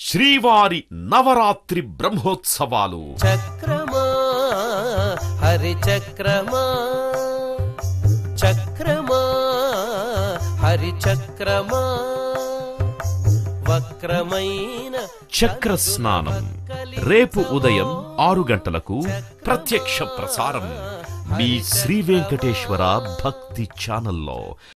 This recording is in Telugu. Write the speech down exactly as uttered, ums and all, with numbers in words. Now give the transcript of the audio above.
శ్రీవారి నవరాత్రి బ్రహ్మోత్సవాలు. చక్రమా హరి చక్రమా చక్రమా హరి చక్రమా వక్రమైన చక్ర స్నానం రేపు ఉదయం ఆరు గంటలకు ప్రత్యక్ష ప్రసారం మీ శ్రీ వెంకటేశ్వర భక్తి ఛానల్లో.